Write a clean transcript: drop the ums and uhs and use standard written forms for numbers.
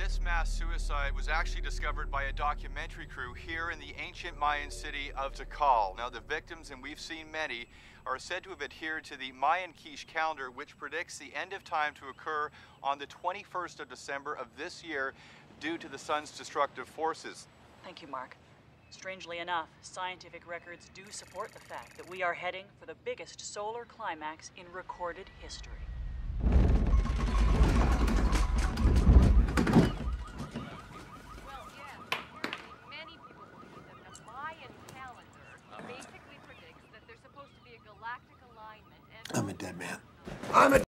This mass suicide was actually discovered by a documentary crew here in the ancient Mayan city of Tikal. Now, the victims, and we've seen many, are said to have adhered to the Mayan quiche calendar, which predicts the end of time to occur on the 21st of December of this year due to the sun's destructive forces. Thank you, Mark. Strangely enough, scientific records do support the fact that we are heading for the biggest solar climax in recorded history.